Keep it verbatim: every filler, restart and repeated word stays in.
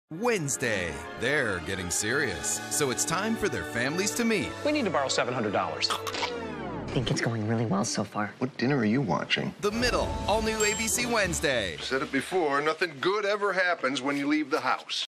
Wednesday. They're getting serious, so it's time for their families to meet. We need to borrow seven hundred dollars. I think it's going really well so far. What dinner are you watching? The Middle, all new A B C Wednesday. Said it before, nothing good ever happens when you leave the house.